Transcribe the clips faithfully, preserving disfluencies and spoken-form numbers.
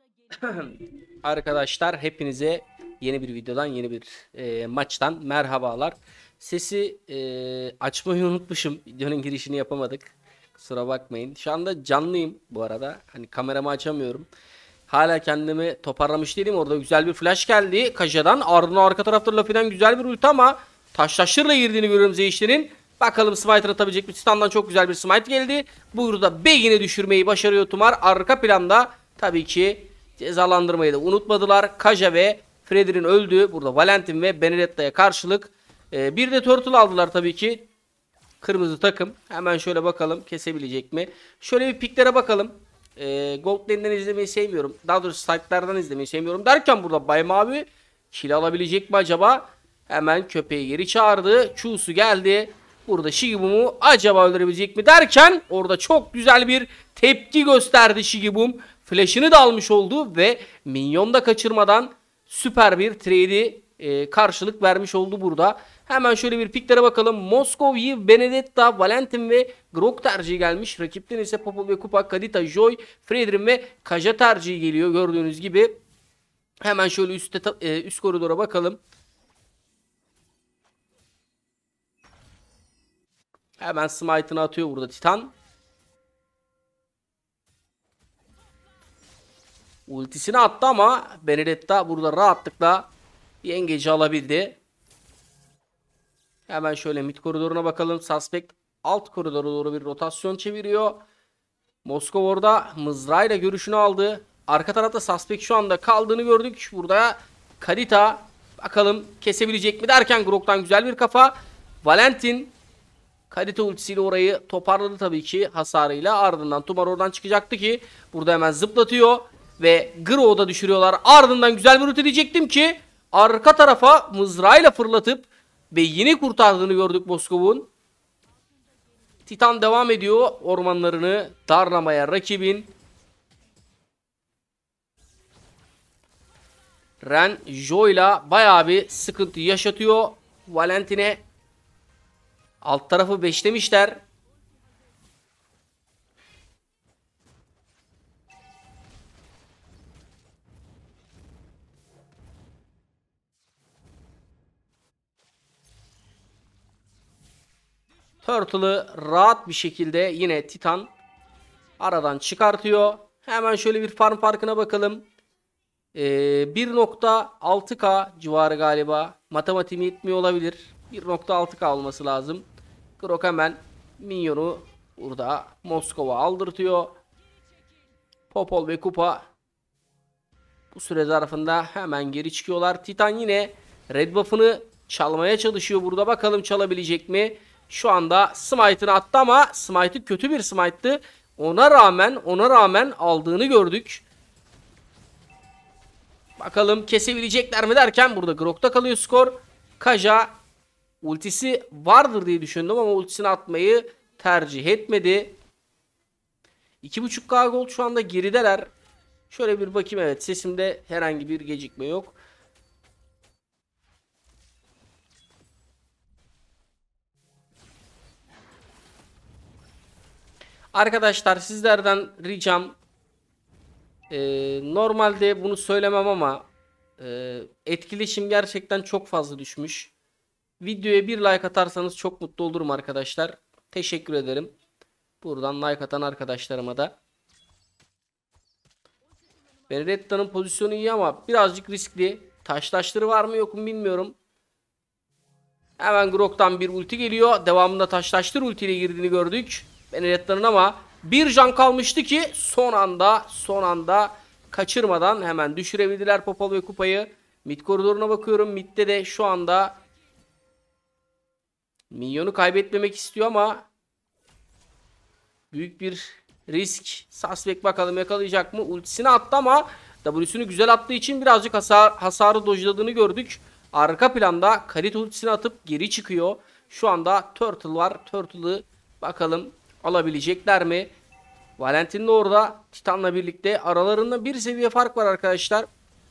Arkadaşlar hepinize yeni bir videodan yeni bir e, maçtan merhabalar. Sesi e, açmayı unutmuşum. Videonun girişini yapamadık. Kusura bakmayın. Şu anda canlıyım bu arada. Hani kameramı açamıyorum. Hala kendimi toparlamış değilim. Orada güzel bir flash geldi. Kaja'dan ardından arka tarafta Lafi'den güzel bir ulti ama taşlaşırla girdiğini görüyorum Zeyşler'in. Bakalım Smite'ın atabilecek mi? Titan'dan çok güzel bir smite geldi. Burada Begin'i düşürmeyi başarıyor Tumar. Arka planda tabii ki cezalandırmayı da unutmadılar. Kaja ve Freddy'nin öldüğü burada Valentin ve Benedetta'ya karşılık e, bir de Turtle aldılar tabii ki. Kırmızı takım. Hemen şöyle bakalım kesebilecek mi? Şöyle bir piklere bakalım. E, Gold Lane'den izlemeyi sevmiyorum. Daha doğrusu site'lardan izlemeyi sevmiyorum. Derken burada Bay Mavi kill alabilecek mi acaba? Hemen köpeği geri çağırdı. Q'su geldi. Burada Shigibum'u acaba öldürebilecek mi derken orada çok güzel bir tepki gösterdi Shigibum. Flash'ını da almış oldu ve minyon da kaçırmadan süper bir trade'i e, karşılık vermiş oldu burada. Hemen şöyle bir piklere bakalım. Moskovyi, Benedetta, Valentin ve Grok tercihi gelmiş. Rakipten ise Popol ve Kupa, Kadita, Joy, Fredrin ve Kaja tercihi geliyor gördüğünüz gibi. Hemen şöyle üstte, e, üst koridora bakalım. Hemen smite'ını atıyor burada Titan. Ultisini attı ama Benedetta burada rahatlıkla yengeci alabildi. Hemen şöyle mid koridoruna bakalım. Suspect alt koridora doğru bir rotasyon çeviriyor. Moskova orada mızrağıyla görüşünü aldı. Arka tarafta Suspect şu anda kaldığını gördük. Burada Kadita bakalım kesebilecek mi derken Grok'tan güzel bir kafa. Valentin Kadita ultisiyle orayı toparladı tabii ki hasarıyla. Ardından Tumar oradan çıkacaktı ki burada hemen zıplatıyor ve Grok'u da düşürüyorlar. Ardından güzel bir ulti diyecektim ki arka tarafa mızrağıyla fırlatıp ve yeni kurtardığını gördük Moskov'un. Titan devam ediyor ormanlarını darlamaya rakibin. Ren Joy'la bayağı bir sıkıntı yaşatıyor Valentin'e. Alt tarafı beşlemişler. Turtle'ı rahat bir şekilde yine Titan aradan çıkartıyor. Hemen şöyle bir farm farkına bakalım. Ee, bir nokta altı K civarı galiba. Matematiğim yetmiyor olabilir. bir nokta altı K olması lazım. Grok hemen minyonu burada Moskova aldırtıyor. Popol ve Kupa bu süre zarfında hemen geri çıkıyorlar. Titan yine red buff'ını çalmaya çalışıyor burada. Bakalım çalabilecek mi? Şu anda smite'ını attı ama smite'ı kötü bir smite'tı. Ona rağmen ona rağmen aldığını gördük. Bakalım kesebilecekler mi derken burada Grok'ta kalıyor skor. Kaja ultisi vardır diye düşündüm ama ultisini atmayı tercih etmedi. iki buçuk K gold şu anda gerideler. Şöyle bir bakayım, evet sesimde herhangi bir gecikme yok. Arkadaşlar sizlerden ricam e, normalde bunu söylemem ama e, etkileşim gerçekten çok fazla düşmüş. Videoya bir like atarsanız çok mutlu olurum arkadaşlar. Teşekkür ederim. Buradan like atan arkadaşlarıma da. Benedetta'nın pozisyonu iyi ama birazcık riskli. Taşlaştırı var mı yok mu bilmiyorum. Hemen Grok'tan bir ulti geliyor. Devamında taşlaştır ultiyle girdiğini gördük. Benedetta'nın ama bir can kalmıştı ki son anda son anda kaçırmadan hemen düşürebildiler Popol ve Kupa'yı. Mid koridoruna bakıyorum. Mid'de de şu anda minyonu kaybetmemek istiyor ama büyük bir risk. Suspect bakalım yakalayacak mı? Ultisini attı ama W'sünü güzel attığı için birazcık hasar, hasarı dojladığını gördük. Arka planda Karit ultisini atıp geri çıkıyor. Şu anda Turtle var. Turtle'ı bakalım alabilecekler mi? Valentin de orada Titan'la birlikte. Aralarında bir seviye fark var arkadaşlar.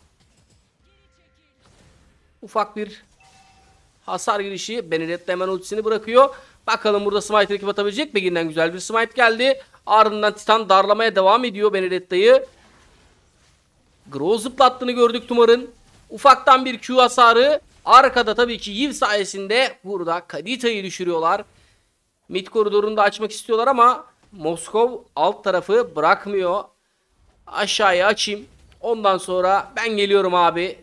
Ufak bir hasar girişi. Benedetta hemen ultisini bırakıyor. Bakalım burada smite rakip atabilecek. Begin'den güzel bir smite geldi. Ardından Titan darlamaya devam ediyor Benedetta'yı. Grow'u zıplattığını gördük Tumar'ın. Ufaktan bir Q hasarı. Arkada tabii ki Yiv sayesinde burada Kadita'yı düşürüyorlar. Mid koridorunu da açmak istiyorlar ama Moskov alt tarafı bırakmıyor. Aşağıya açayım. Ondan sonra ben geliyorum abi.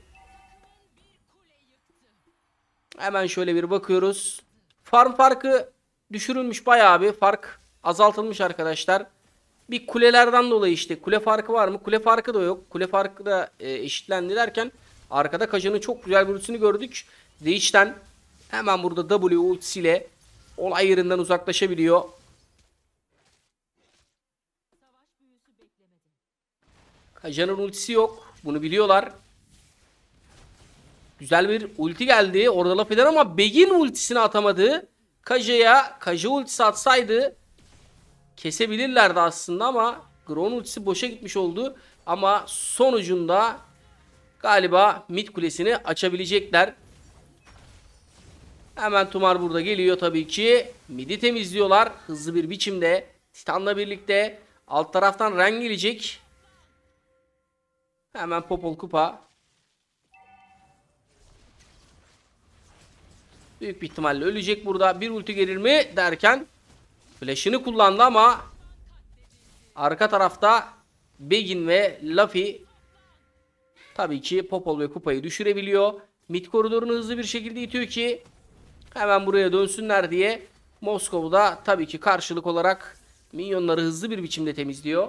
Hemen şöyle bir bakıyoruz. Farm farkı düşürülmüş bayağı bir. Fark azaltılmış arkadaşlar. Bir kulelerden dolayı işte. Kule farkı var mı? Kule farkı da yok. Kule farkı da e, eşitlendi derken arkada Kaja'nın çok güzel bir ultisini gördük. Reich'ten hemen burada W ultisiyle olay yerinden uzaklaşabiliyor. Kaja'nın ultisi yok. Bunu biliyorlar. Güzel bir ulti geldi. Orada laf eder ama Begin ultisini atamadı. Kaja'ya Kaja ultisi atsaydı kesebilirlerdi aslında ama Gron ultisi boşa gitmiş oldu. Ama sonucunda galiba mid kulesini açabilecekler. Hemen Tumar burada geliyor tabii ki. Mid'i temizliyorlar hızlı bir biçimde. Titan'la birlikte alt taraftan Ren gelecek. Hemen Popol Kupa. Büyük bir ihtimalle ölecek burada. Bir ulti gelir mi derken flash'ını kullandı ama arka tarafta Begin ve Luffy tabii ki Popol ve Kupa'yı düşürebiliyor. Mid koridorunu hızlı bir şekilde itiyor ki hemen buraya dönsünler diye. Moskova'da tabii ki karşılık olarak minyonları hızlı bir biçimde temizliyor.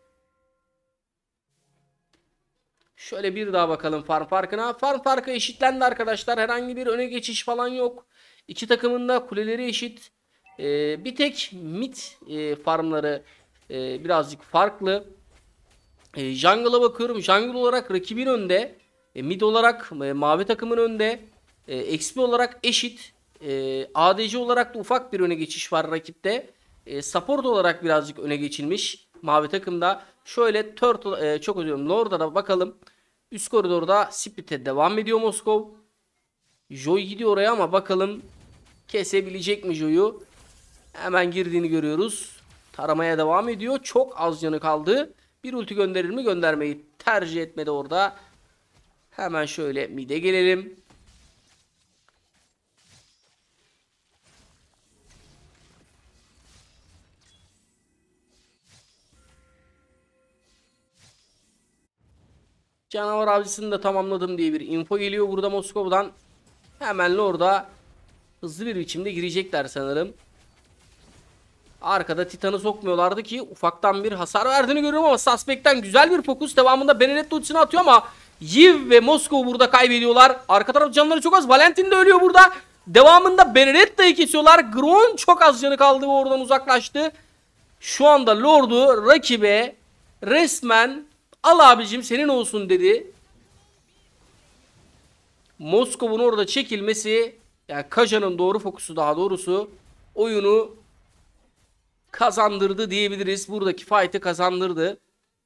Şöyle bir daha bakalım farm farkına. Farm farkı eşitlendi arkadaşlar. Herhangi bir öne geçiş falan yok. İki takımın da kuleleri eşit. Ee, bir tek mid e, farmları e, birazcık farklı. E, jungle'a bakıyorum. Jungle olarak rakibin önde. E, mid olarak e, mavi takımın önde. E, X P olarak eşit. E, A D C olarak da ufak bir öne geçiş var rakipte. E, support olarak birazcık öne geçilmiş mavi takımda. Şöyle Turtle, e, çok özür dilerim. Lord'a da bakalım. Üst koridorda Split'e devam ediyor Moskov. Joy gidiyor oraya ama bakalım kesebilecek mi Joy'u? Hemen girdiğini görüyoruz. Taramaya devam ediyor. Çok az canı kaldı. Bir ulti gönderir mi? Göndermeyi tercih etmedi orada. Hemen şöyle mid'e gelelim. Canavar avcısını da tamamladım diye bir info geliyor burada Moskova'dan. Hemen orada hızlı bir biçimde girecekler sanırım. Arkada Titan'ı sokmuyorlardı ki ufaktan bir hasar verdiğini görüyorum ama Suspect'ten güzel bir fokus. Devamında Benedetta ultisini atıyor ama Yiv ve Moskov burada kaybediyorlar. Arka taraf canları çok az. Valentin de ölüyor burada. Devamında Benedetta'yı kesiyorlar. Gron çok az canı kaldı ve oradan uzaklaştı. Şu anda Lord'u rakibe resmen al abicim senin olsun dedi. Moskov'un orada çekilmesi, yani Kaja'nın doğru fokusu daha doğrusu oyunu kazandırdı diyebiliriz. Buradaki fight'ı kazandırdı.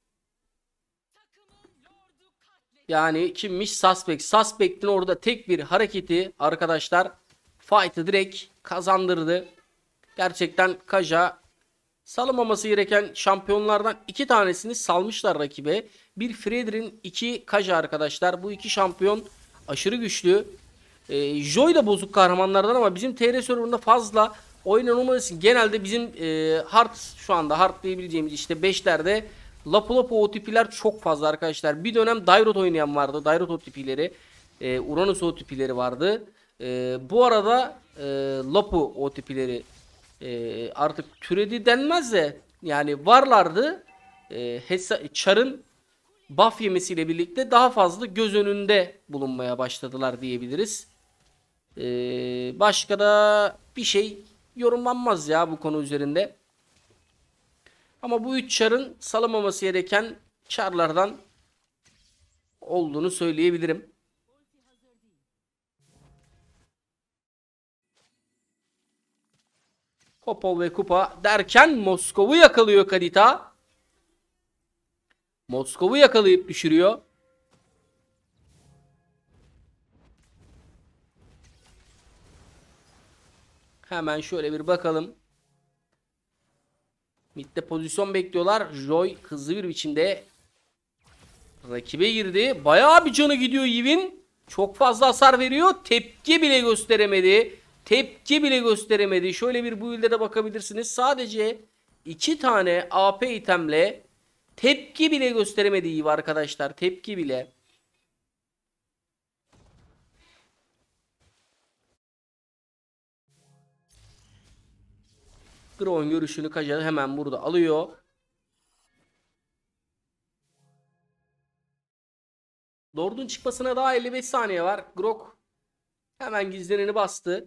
Yani kimmiş? Suspect. Suspect'in orada tek bir hareketi arkadaşlar fight'ı direkt kazandırdı. Gerçekten Kaja salınmaması gereken şampiyonlardan iki tanesini salmışlar rakibe. Bir Fredrin, iki Kaja arkadaşlar. Bu iki şampiyon aşırı güçlü. Ee, Joy da bozuk kahramanlardan ama bizim T R serverında fazla oynanılması genelde bizim e, hard şu anda hard diyebileceğimiz işte beşlerde Lapu Lapu O T P'ler çok fazla arkadaşlar. Bir dönem Dairot oynayan vardı. Dairot O T P'leri, e, Uranus O T P'leri vardı. E, bu arada e, Lapu O T P'leri e, artık türedi denmez de yani varlardı. E, Char'ın buff yemesiyle birlikte daha fazla göz önünde bulunmaya başladılar diyebiliriz. E, başka da bir şey yorumlanmaz ya bu konu üzerinde. Ama bu üç çarın salamaması gereken çarlardan olduğunu söyleyebilirim. Popol ve Kupa derken Moskov'u yakalıyor Kadita. Moskov'u yakalayıp düşürüyor. Hemen şöyle bir bakalım. Mid'de pozisyon bekliyorlar. Joy hızlı bir biçimde Rakibe girdi. Bayağı bir canı gidiyor Yiv'in. Çok fazla hasar veriyor. Tepki bile gösteremedi. Tepki bile gösteremedi. Şöyle bir build'e de bakabilirsiniz. Sadece iki tane A P itemle tepki bile gösteremedi Yiv arkadaşlar. Tepki bile. Gron görüşünü Kaja hemen burada alıyor. Lord'un çıkmasına daha elli beş saniye var. Grok hemen gizlerini bastı.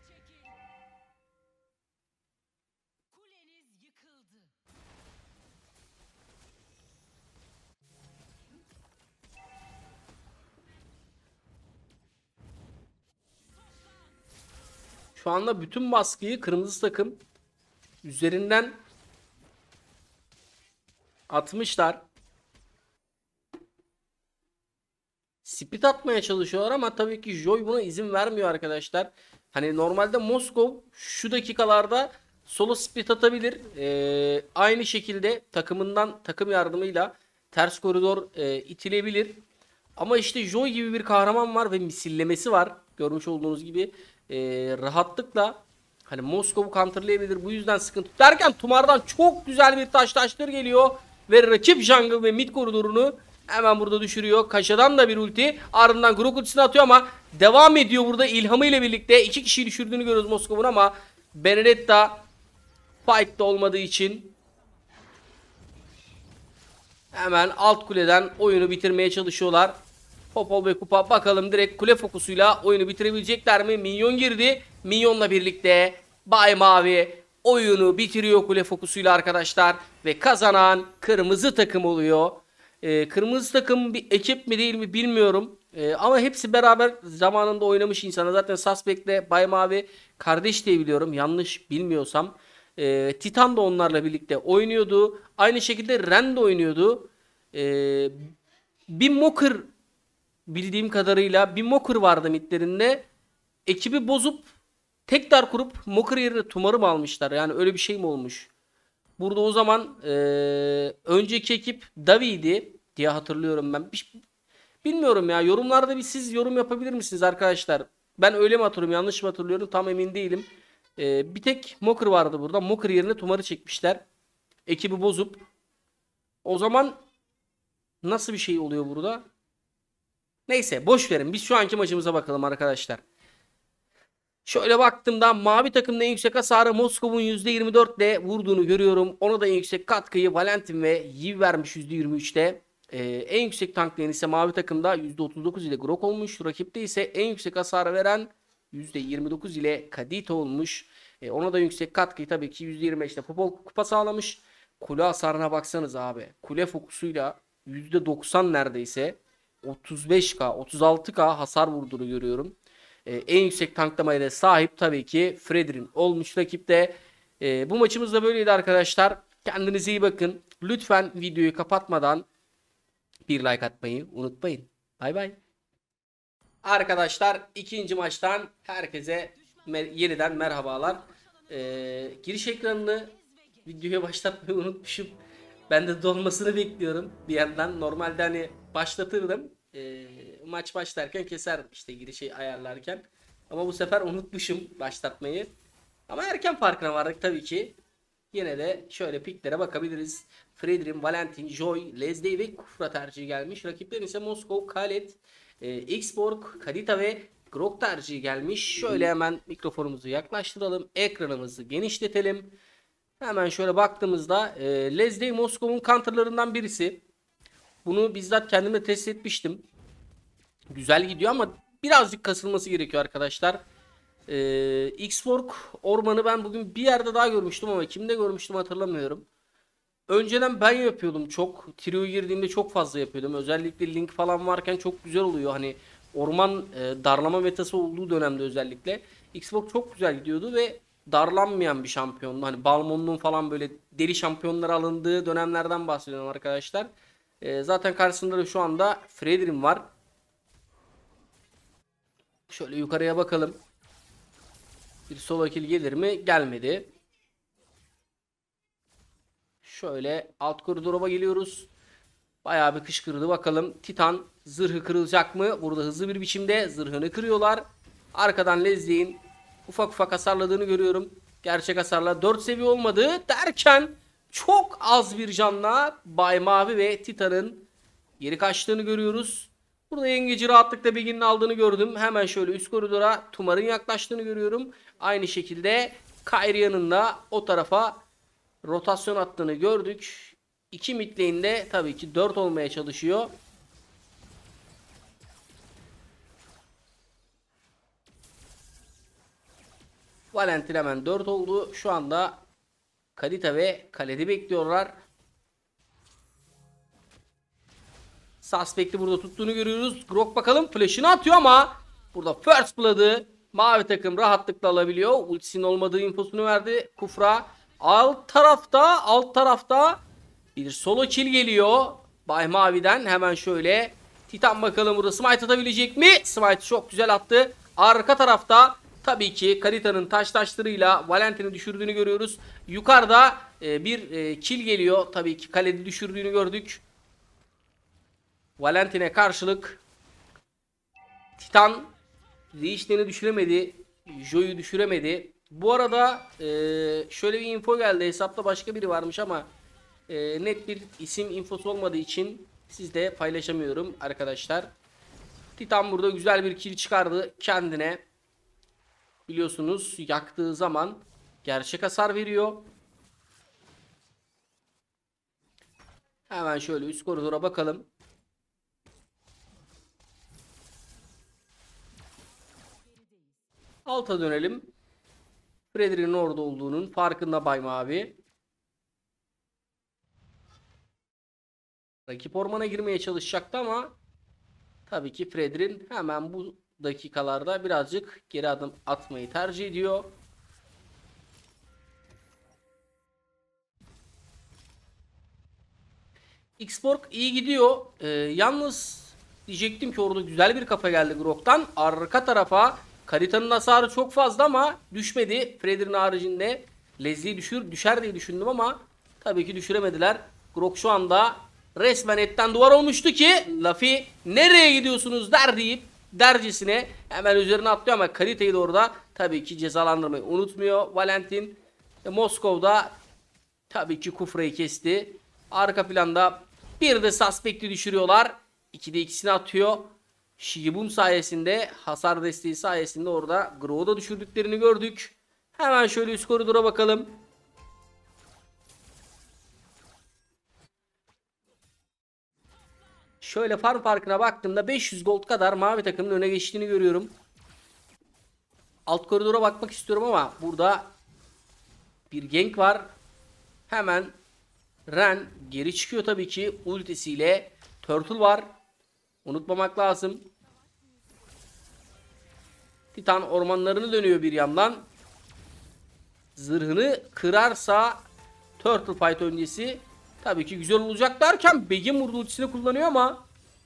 Şu anda bütün baskıyı kırmızı takım üzerinden atmışlar. Split atmaya çalışıyorlar ama tabii ki Joy buna izin vermiyor arkadaşlar. Hani normalde Moskov şu dakikalarda solo split atabilir. Ee, aynı şekilde takımından takım yardımıyla ters koridor e, itilebilir. Ama işte Joy gibi bir kahraman var ve misillemesi var. Görmüş olduğunuz gibi e, rahatlıkla hani Moskov'u counterlayabilir. Bu yüzden sıkıntı derken Tumar'dan çok güzel bir taş taştır geliyor. Ve rakip jungle ve mid koridorunu hemen burada düşürüyor. Kaşa'dan da bir ulti. Ardından Grok ultisini atıyor ama devam ediyor burada ilhamı ile birlikte. iki kişiyi düşürdüğünü görüyoruz Moskov'un ama Benedetta fight'ta olmadığı için hemen alt kuleden oyunu bitirmeye çalışıyorlar. Popol ve Kupa bakalım direkt kule fokusuyla oyunu bitirebilecekler mi? Minyon girdi. Minyonla birlikte Bay Mavi oyunu bitiriyor kule fokusuyla arkadaşlar. Ve kazanan kırmızı takım oluyor. Ee, kırmızı takım bir ekip mi değil mi bilmiyorum. Ee, ama hepsi beraber zamanında oynamış insanlar. Zaten Suspect'le Bay Mavi kardeş diye biliyorum. Yanlış bilmiyorsam. Ee, Titan da onlarla birlikte oynuyordu. Aynı şekilde Ren de oynuyordu. Ee, bir Mocker bildiğim kadarıyla bir Mocker vardı midlerinde. Ekibi bozup tekrar kurup Mocker yerine Tumar'ı mı almışlar? Yani öyle bir şey mi olmuş? Burada o zaman e, önceki ekip Davi'ydi diye hatırlıyorum ben. Bilmiyorum ya. Yorumlarda bir siz yorum yapabilir misiniz arkadaşlar? Ben öyle mi hatırlıyorum? Yanlış mı hatırlıyorum? Tam emin değilim. E, bir tek Mocker vardı burada. Mocker yerine Tumar'ı çekmişler. Ekibi bozup. O zaman nasıl bir şey oluyor burada? Neyse boş verin. Biz şu anki maçımıza bakalım arkadaşlar. Şöyle baktığımda mavi takımda en yüksek hasarı Moskov'un yüzde yirmi dört ile vurduğunu görüyorum. Ona da en yüksek katkıyı Valentin ve Yiv vermiş yüzde yirmi üçte. Ee, en yüksek tanklayan ise mavi takımda yüzde otuz dokuz ile Grok olmuş. Rakipte ise en yüksek hasarı veren yüzde yirmi dokuz ile Kadito olmuş. Ee, ona da yüksek katkıyı tabii ki yüzde yirmi beşte Popol kupa sağlamış. Kule hasarına baksanız abi. Kule fokusuyla yüzde doksan neredeyse otuz beş K otuz altı K hasar vurduğunu görüyorum. Ee, en yüksek tanklamaya da sahip tabii ki Fredrin olmuş rakipte. Ee, bu maçımız da böyleydi arkadaşlar. Kendinize iyi bakın. Lütfen videoyu kapatmadan bir like atmayı unutmayın. Bay bay. Arkadaşlar ikinci maçtan herkese mer yeniden merhabalar. Ee, giriş ekranını videoya başlatmayı unutmuşum. Ben de dolmasını bekliyorum bir yandan. Normalde hani başlatırdım. E, maç başlarken keserdim işte girişi ayarlarken. Ama bu sefer unutmuşum başlatmayı. Ama erken farkına vardık tabii ki. Yine de şöyle piklere bakabiliriz. Fredrin, Valentin, Joy, Leslie ve Kufra tercihi gelmiş. Rakipler ise Moskov, Khaled, e, Xborg, Kadita ve Grok tercihi gelmiş. Şöyle hemen mikrofonumuzu yaklaştıralım. Ekranımızı genişletelim. Hemen şöyle baktığımızda e, Leslie Moskov'un counterlarından birisi. Bunu bizzat kendime test etmiştim. Güzel gidiyor ama birazcık kasılması gerekiyor arkadaşlar. Ee, Xborg ormanı ben bugün bir yerde daha görmüştüm ama kimde görmüştüm hatırlamıyorum. Önceden ben yapıyordum çok. Trio'ya girdiğimde çok fazla yapıyordum. Özellikle Link falan varken çok güzel oluyor. Hani orman e, darlama metası olduğu dönemde özellikle. Xborg çok güzel gidiyordu ve darlanmayan bir şampiyondu. Hani Balmon'un falan böyle deli şampiyonlara alındığı dönemlerden bahsediyorum arkadaşlar. E, zaten karşısında da şu anda Fredrin var. Şöyle yukarıya bakalım. Bir solo kill gelir mi? Gelmedi. Şöyle alt koridora geliyoruz. Bayağı bir kışkırdı bakalım. Titan zırhı kırılacak mı? Burada hızlı bir biçimde zırhını kırıyorlar. Arkadan Leslie'in ufak ufak hasarladığını görüyorum. Gerçek hasarla dört seviye olmadı derken çok az bir canla Bay Mavi ve Titan'ın geri kaçtığını görüyoruz. Burada yengeci rahatlıkla Begin'in aldığını gördüm. Hemen şöyle üst koridora Tumar'ın yaklaştığını görüyorum. Aynı şekilde Kairia'nın da o tarafa rotasyon attığını gördük. İki mid lane'de tabii ki dört olmaya çalışıyor. Valentin hemen dört oldu. Şu anda Kalita ve Kaledi bekliyorlar. Suspect'i burada tuttuğunu görüyoruz. Grok bakalım flash'ını atıyor ama burada First Blood'ı mavi takım rahatlıkla alabiliyor. Ultisinin olmadığı infosunu verdi Kufra. Alt tarafta alt tarafta bir solo kill geliyor. Bay Mavi'den hemen şöyle Titan bakalım burada smite atabilecek mi? Smite çok güzel attı. Arka tarafta tabii ki Kalita'nın taş taşlarıyla Valentin'i düşürdüğünü görüyoruz. Yukarıda e, bir e, kill geliyor. Tabii ki Kaledi düşürdüğünü gördük. Valentin'e karşılık Titan Leech'lerini düşüremedi. Joe'yu düşüremedi. Bu arada e, şöyle bir info geldi. Hesapta başka biri varmış ama e, net bir isim infosu olmadığı için sizle paylaşamıyorum arkadaşlar. Titan burada güzel bir kill çıkardı kendine. Biliyorsunuz yaktığı zaman gerçek hasar veriyor. Hemen şöyle üst koridora bakalım. Alta dönelim. Frederick'in orada olduğunun farkında Bay Mavi. Rakip ormana girmeye çalışacaktı ama tabii ki Frederick'in hemen bu dakikalarda birazcık geri adım atmayı tercih ediyor. Xborg iyi gidiyor. Ee, yalnız diyecektim ki orada güzel bir kafa geldi Grok'tan. Arka tarafa Kalita'nın hasarı çok fazla ama düşmedi. Frederick'in haricinde Leslie'yi düşür, düşer diye düşündüm ama tabii ki düşüremediler. Grok şu anda resmen etten duvar olmuştu ki Luffy nereye gidiyorsunuz der deyip dercesine hemen üzerine atlıyor ama Kalita'yı da orada tabii ki cezalandırmayı unutmuyor. Valentin e, Moskov'da tabii ki Kufra'yı kesti. Arka planda bir de Suspect'i düşürüyorlar. ikide ikisini atıyor. Shigibum sayesinde, hasar desteği sayesinde orada Grow'u da düşürdüklerini gördük. Hemen şöyle üst koridora bakalım. Şöyle farm farkına baktığımda beş yüz gold kadar mavi takımın öne geçtiğini görüyorum. Alt koridora bakmak istiyorum ama burada bir gank var. Hemen Ren geri çıkıyor tabii ki ultisiyle. Turtle var. Unutmamak lazım. Titan ormanlarını dönüyor bir yandan. Zırhını kırarsa Turtle Fight öncesi tabii ki güzel olacak derken Begin vurdu ultisini kullanıyor ama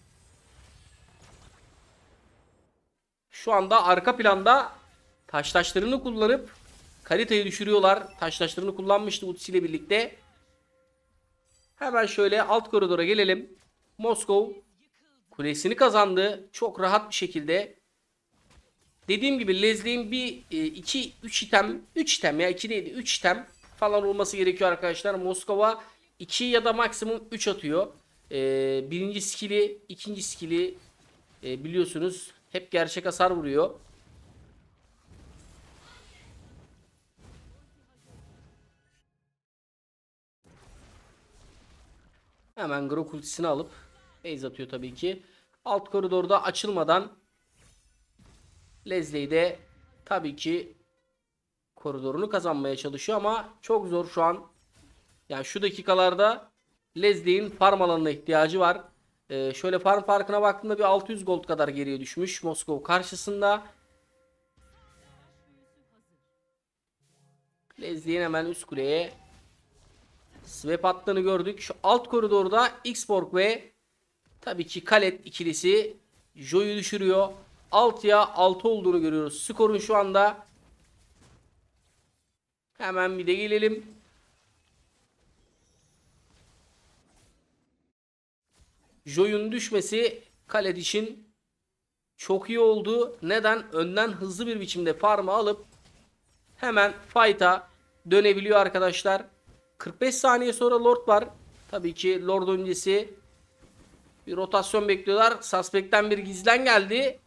şu anda arka planda taş taşlarını kullanıp Kalita'yı düşürüyorlar. Taş taşlarını kullanmıştı ultisiyle birlikte. Hemen şöyle alt koridora gelelim. Moskov kulesini kazandı. Çok rahat bir şekilde. Dediğim gibi Leslie'in bir iki üç item, üç item ya iki değil üç item falan olması gerekiyor arkadaşlar. Moskova iki ya da maksimum üç atıyor. Ee, birinci skill'i, ikinci skill'i e, biliyorsunuz hep gerçek hasar vuruyor. Hemen Grok ultisini alıp base atıyor tabii ki. Alt koridorda açılmadan Leslie de tabii ki koridorunu kazanmaya çalışıyor ama çok zor şu an. Yani şu dakikalarda Leslie'in farm alanına ihtiyacı var. Ee, şöyle farm farkına baktığımda bir altı yüz gold kadar geriye düşmüş Moskova karşısında. Leslie'nin hemen üst kuleye swap attığını gördük. Şu alt koridorda Xborg ve tabii ki Kalet ikilisi Joe'yu düşürüyor. altıya altı olduğunu görüyoruz. Skorun şu anda. Hemen bir de gelelim. Joy'un düşmesi Khaled için çok iyi oldu. Neden? Önden hızlı bir biçimde farmı alıp hemen fight'a dönebiliyor arkadaşlar. kırk beş saniye sonra Lord var. Tabii ki Lord öncesi bir rotasyon bekliyorlar. Suspect'ten bir gizlen geldi.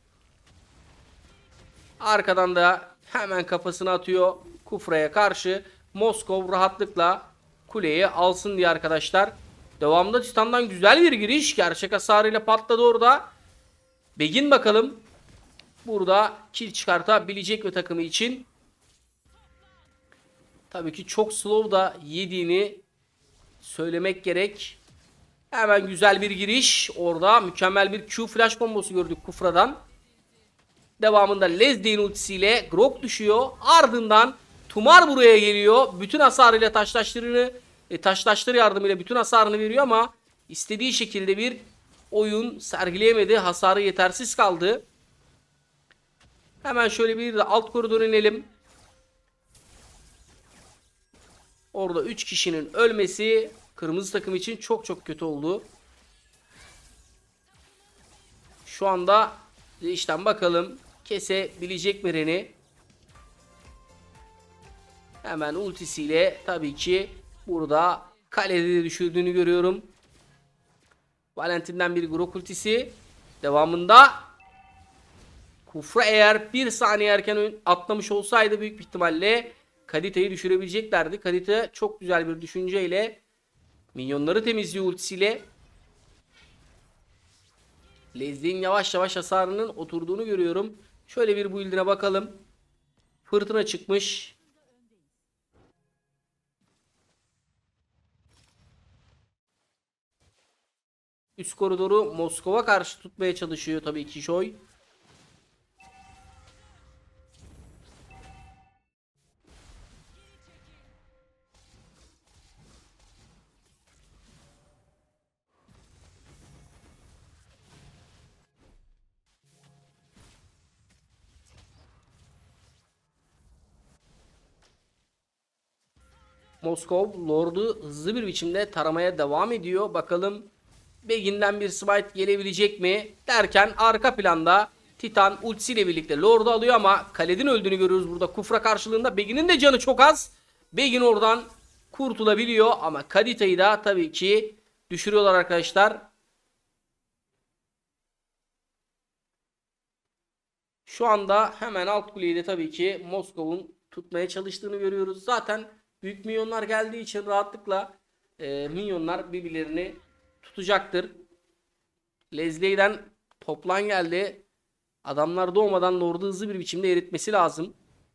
Arkadan da hemen kafasını atıyor Kufra'ya karşı. Moskov rahatlıkla kuleyi alsın diye arkadaşlar. Devamında Titan'dan güzel bir giriş. Gerçek hasarıyla patladı orada. Begin bakalım burada kill çıkartabilecek mi takımı için? Tabii ki çok slow da yediğini söylemek gerek. Hemen güzel bir giriş. Orada mükemmel bir Q flash kombosu gördük Kufra'dan. Devamında Leslie'nin ultisiyle Grok düşüyor. Ardından Tumar buraya geliyor. Bütün hasarıyla taşlaştırını e, taşlaştır yardımıyla bütün hasarını veriyor ama istediği şekilde bir oyun sergileyemedi. Hasarı yetersiz kaldı. Hemen şöyle bir de alt koridora inelim. Orada üç kişinin ölmesi kırmızı takım için çok çok kötü oldu. Şu anda işten bakalım kesebilecek mi Ren'i? Hemen ultisiyle tabii ki burada kalede düşürdüğünü görüyorum. Valentin'den bir Grok ultisi. Devamında Kufra eğer bir saniye erken atlamış olsaydı büyük bir ihtimalle Kadite'yi düşürebileceklerdi. Kadite çok güzel bir düşünceyle minyonları temizliyor ultisiyle. Leslie'nin yavaş yavaş hasarının oturduğunu görüyorum. Şöyle bir build'ine bakalım. Fırtına çıkmış. Üst koridoru Moskova karşı tutmaya çalışıyor tabii ki Joy. Moskov Lord'u hızlı bir biçimde taramaya devam ediyor. Bakalım Begin'den bir smite gelebilecek mi derken arka planda Titan ultisiyle birlikte Lord'u alıyor ama Khaled'in öldüğünü görüyoruz burada Kufra karşılığında. Begin'in de canı çok az. Begin oradan kurtulabiliyor ama Kadite'yi da tabii ki düşürüyorlar arkadaşlar. Şu anda hemen alt kuleyi de tabii ki Moskov'un tutmaya çalıştığını görüyoruz. Zaten büyük minyonlar geldiği için rahatlıkla e, minyonlar birbirlerini tutacaktır. Leslie'den toplan geldi. Adamlar doğmadan Lord'u hızlı bir biçimde eritmesi lazım.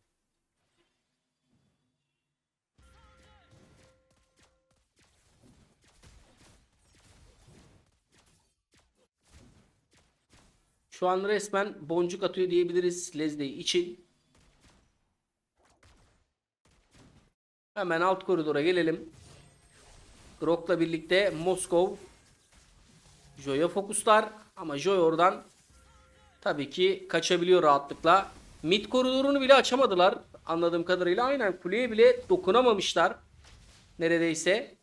Şu an resmen boncuk atıyor diyebiliriz Leslie için. Hemen alt koridora gelelim. Grok'la birlikte Moskov Joy'a fokuslar ama Joy oradan tabii ki kaçabiliyor rahatlıkla. Mid koridorunu bile açamadılar anladığım kadarıyla. Aynen kuleye bile dokunamamışlar neredeyse.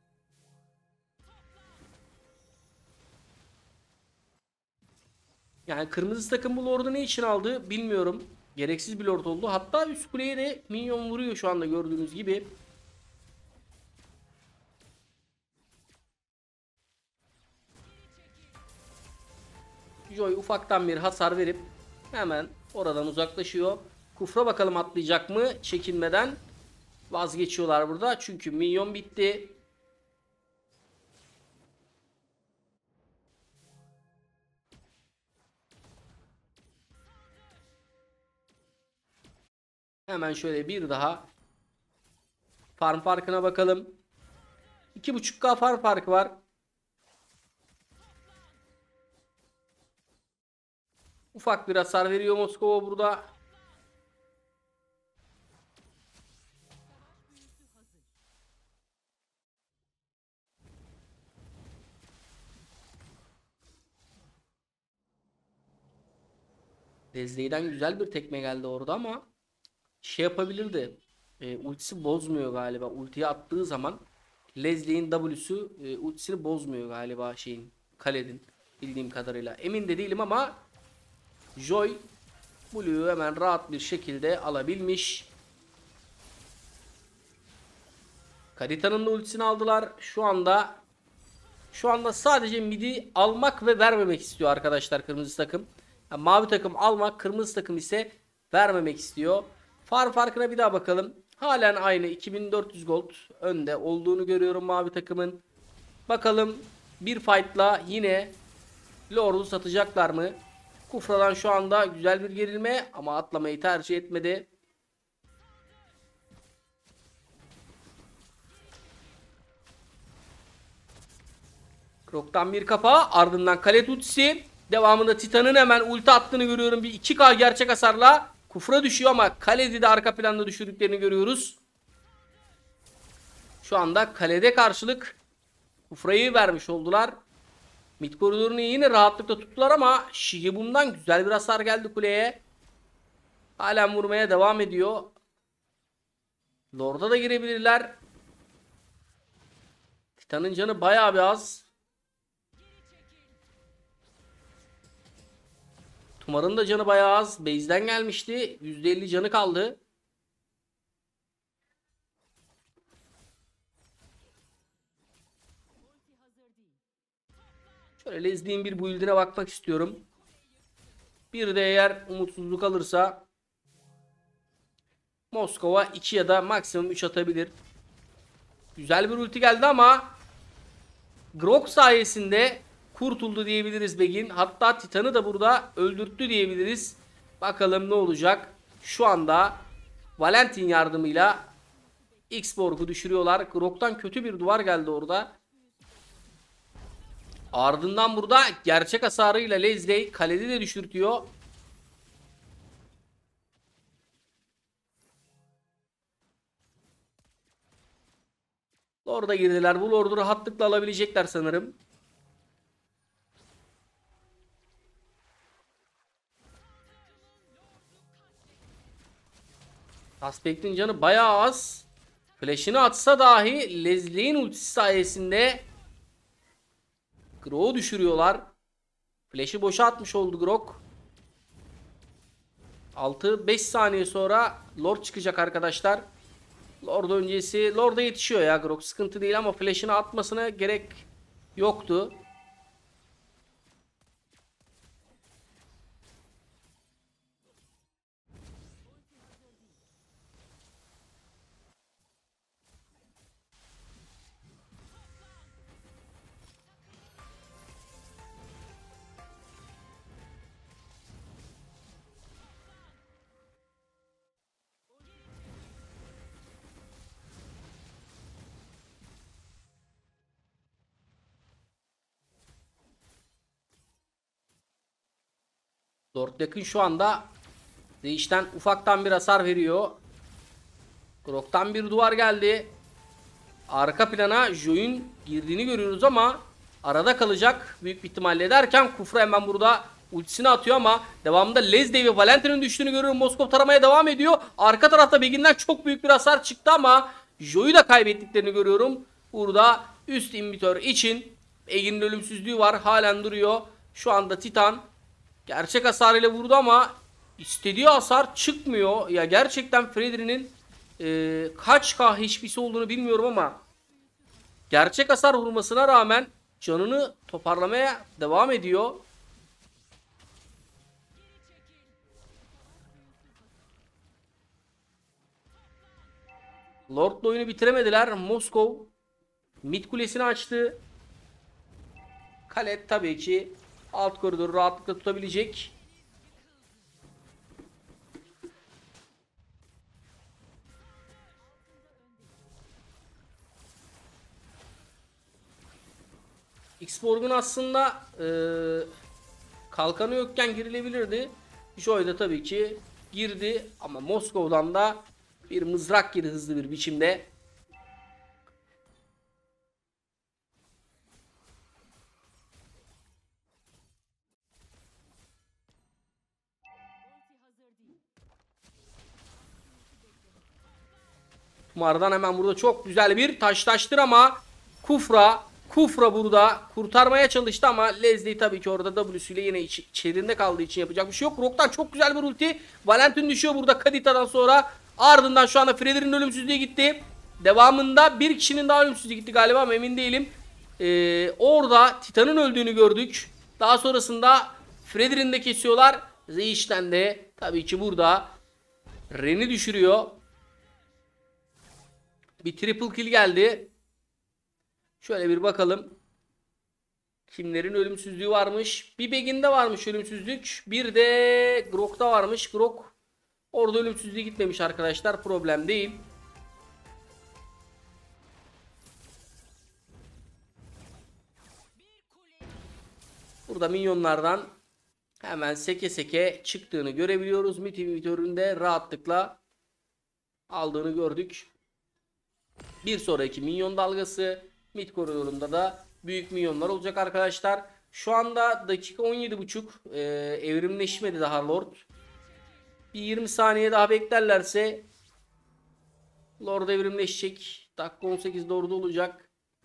Yani kırmızı takım bu Lord'u ne için aldı bilmiyorum. Gereksiz bir Lord oldu. Hatta üst kuleye de minyon vuruyor şu anda gördüğünüz gibi. Joy ufaktan bir hasar verip hemen oradan uzaklaşıyor. Kufra bakalım atlayacak mı? Çekinmeden vazgeçiyorlar burada. Çünkü minyon bitti. Hemen şöyle bir daha farm farkına bakalım. iki buçuk K farm farkı var. Ufak bir hasar veriyor Moskova burada. Leslie'den güzel bir tekme geldi orada ama şey yapabilirdi. E, ultisi bozmuyor galiba. Ultiyi attığı zaman Leslie'nin W'su e, ultisini bozmuyor galiba şeyin. Khaled'in bildiğim kadarıyla. Emin de değilim ama Joy Blue'yu hemen rahat bir şekilde alabilmiş. Karita'nın da ultisini aldılar. Şu anda şu anda sadece midi almak ve vermemek istiyor arkadaşlar kırmızı takım. Yani mavi takım almak, kırmızı takım ise vermemek istiyor. Farm farkına bir daha bakalım. Halen aynı iki bin dört yüz gold önde olduğunu görüyorum mavi takımın. Bakalım bir fight'la yine Lord'u satacaklar mı? Kufra'dan şu anda güzel bir gerilme ama atlamayı tercih etmedi. Krok'tan bir kafa, ardından Kale ultisi. Devamında Titan'ın hemen ulti attığını görüyorum. Bir iki K gerçek hasarla Kufra düşüyor ama Kale'de de arka planda düşürdüklerini görüyoruz. Şu anda Kale'de karşılık Kufra'yı vermiş oldular. Mid koridorunu yine rahatlıkla tuttular ama Shigibum'dan güzel bir hasar geldi kuleye. Halen vurmaya devam ediyor. Lord'a da girebilirler. Titan'ın canı bayağı bir az. Tumar'ın da canı bayağı az. Base'den gelmişti. yüzde elli canı kaldı. Şöyle Leslie'nin bir build'ine bakmak istiyorum. Bir de eğer umutsuzluk alırsa Moskova iki ya da maksimum üç atabilir. Güzel bir ulti geldi ama Grok sayesinde kurtuldu diyebiliriz Begin. Hatta Titan'ı da burada öldürttü diyebiliriz. Bakalım ne olacak. Şu anda Valentin yardımıyla X-Borg'u düşürüyorlar. Grok'tan kötü bir duvar geldi orada. Ardından burada gerçek hasarıyla Leslie Kale'de de düşürtüyor. Lord'a girdiler. Bu Lord'u rahatlıkla alabilecekler sanırım. Aspekt'in canı bayağı az. Flash'ını atsa dahi Leslie'nin ultisi sayesinde Grok'u düşürüyorlar. Flash'ı boşa atmış oldu Grok. altı beş saniye sonra Lord çıkacak arkadaşlar. Lord öncesi Lord'a yetişiyor ya Grok, sıkıntı değil ama flash'ını atmasına gerek yoktu. Lord yakın şu anda değişten ufaktan bir hasar veriyor. Grok'tan bir duvar geldi. Arka plana Joy'un girdiğini görüyoruz ama arada kalacak büyük bir ihtimalle derken Kufra hemen burada ultisini atıyor ama devamında Leslie ve Valentin'in düştüğünü görüyorum. Moskov taramaya devam ediyor. Arka tarafta Begin'den çok büyük bir hasar çıktı ama Joy'u da kaybettiklerini görüyorum. Burada üst imbitör için Begin'in ölümsüzlüğü var. Halen duruyor. Şu anda Titan gerçek hasarıyla vurdu ama istediği hasar çıkmıyor. Ya gerçekten Freddy'nin e, kaç K H P'si olduğunu bilmiyorum ama gerçek hasar vurmasına rağmen canını toparlamaya devam ediyor. Lord'la oyunu bitiremediler. Moskov mid kulesini açtı. Kale tabii ki alt koridoru rahatlıkla tutabilecek. X-Borg'un aslında e, kalkanı yokken girilebilirdi. Joy da tabii ki girdi ama Moskova'dan da bir mızrak girdi hızlı bir biçimde. Tumar'dan hemen burada çok güzel bir taş taştır ama Kufra Kufra burada kurtarmaya çalıştı ama Leslie tabii ki orada W'süyle yine iç, içerinde kaldığı için yapacak bir şey yok. Rock'tan çok güzel bir ulti. Valentin düşüyor burada Kadita'dan sonra. Ardından şu anda Freddy'nin ölümsüzlüğü gitti. Devamında bir kişinin daha ölümsüzlüğü gitti galiba ama emin değilim. Ee, orada Titan'ın öldüğünü gördük. Daha sonrasında Freddy'nin de kesiyorlar. Zeish'ten de tabii ki burada Ren'i düşürüyor. Bir triple kill geldi. Şöyle bir bakalım. Kimlerin ölümsüzlüğü varmış? Bir Begin'de varmış ölümsüzlük. Bir de Grok'ta varmış. Grok orada ölümsüzlüğü gitmemiş arkadaşlar. Problem değil. Burada minyonlardan hemen seke seke çıktığını görebiliyoruz. Mid inhibitöründe rahatlıkla aldığını gördük. Bir sonraki minyon dalgası mid koridorunda da büyük minyonlar olacak arkadaşlar. Şu anda dakika on yedi buçuk. Ee, evrimleşmedi daha Lord. Bir yirmi saniye daha beklerlerse Lord evrimleşecek. Dakika on sekizde orada olacak.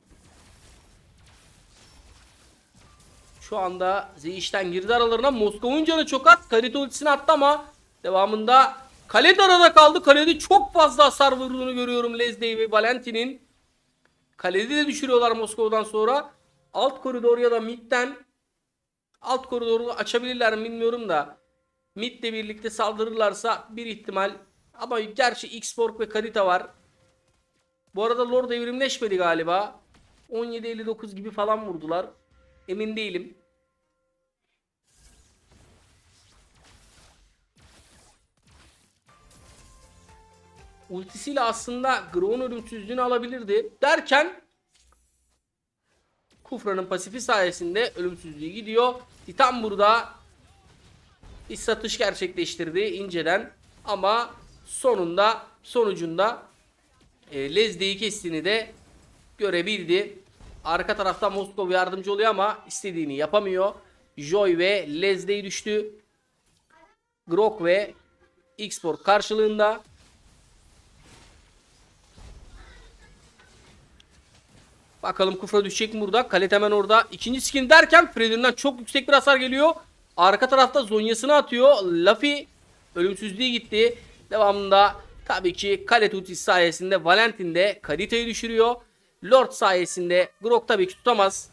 Şu anda Zeish'ten girdi aralarına. Moskova'nın canı çok az. Kalite ultisini attı ama devamında Khaled arada kaldı. Khaled'i çok fazla hasar vurduğunu görüyorum Leslie ve Valentin'in. Khaled'i de düşürüyorlar Moskova'dan sonra. Alt koridor ya da midden alt koridoru açabilirler mi bilmiyorum da midle birlikte saldırırlarsa bir ihtimal. Ama gerçi X-Borg ve Kadita var. Bu arada Lord evrimleşmedi galiba. on yedi elli dokuz gibi falan vurdular. Emin değilim. Ultisiyle aslında Grok'un ölümsüzlüğünü alabilirdi. Derken Kufra'nın pasifi sayesinde ölümsüzlüğü gidiyor. Titan burada bir satış gerçekleştirdi inceden. Ama sonunda sonucunda e, Leslie'yi kestiğini de görebildi. Arka tarafta Moskova yardımcı oluyor ama istediğini yapamıyor. Joy ve Leslie düştü. Grok ve X-Borg karşılığında. Bakalım Kufra düşecek mi burada? Khaled hemen orada. İkinci skin derken Freddy'den çok yüksek bir hasar geliyor. Arka tarafta Zonya'sını atıyor. Luffy ölümsüzlüğü gitti. Devamında tabii ki Khaled ultisi sayesinde Valentin de Kadita'yı düşürüyor. Lord sayesinde Grok tabii ki tutamaz.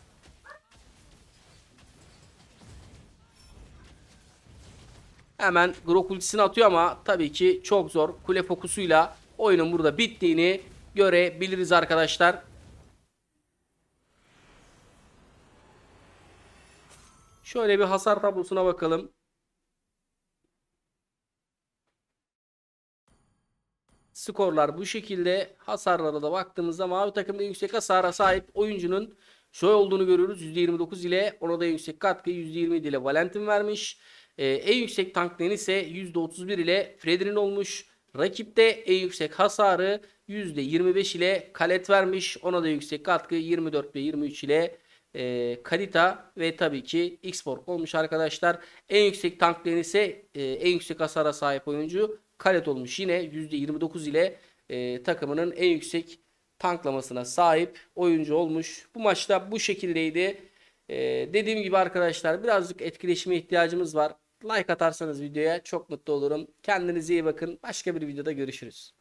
Hemen Grok ultisini atıyor ama tabii ki çok zor. Kule fokusuyla oyunun burada bittiğini görebiliriz arkadaşlar. Şöyle bir hasar tablosuna bakalım. Skorlar bu şekilde. Hasarlara da baktığımızda mavi takımda yüksek hasara sahip oyuncunun Joy olduğunu görüyoruz. yüzde yirmi dokuz ile ona da yüksek katkı yüzde yirmi ile Valentin vermiş. Ee, en yüksek tankların ise yüzde otuz bir ile Freddy'nin olmuş. Rakipte en yüksek hasarı yüzde yirmi beş ile Khaled vermiş. Ona da yüksek katkı yirmi dört ve yirmi üç ile e, Kadita ve tabii ki X-Borg olmuş arkadaşlar. En yüksek tankların ise e, en yüksek hasara sahip oyuncu Khaled olmuş. Yine yüzde yirmi dokuz ile e, takımının en yüksek tanklamasına sahip oyuncu olmuş. Bu maçta bu şekildeydi. E, dediğim gibi arkadaşlar birazcık etkileşime ihtiyacımız var. Like atarsanız videoya çok mutlu olurum. Kendinize iyi bakın. Başka bir videoda görüşürüz.